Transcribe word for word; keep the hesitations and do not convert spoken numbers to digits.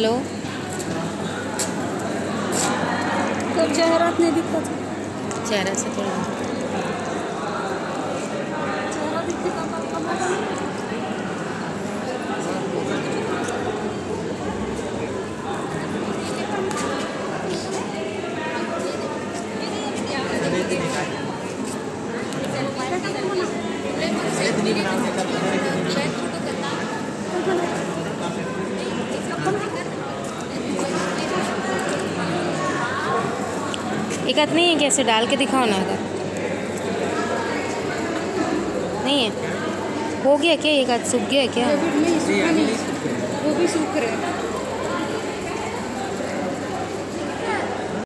Hello, तो चेहरा नहीं दिखता था। चेहरा से थोड़ा चेहरा दिखता था एक आध नहीं है कि ऐसे डाल के दिखाओ ना, अगर नहीं है हो गया क्या, एक आध सूख गया क्या? वो भी सूख रहे हैं।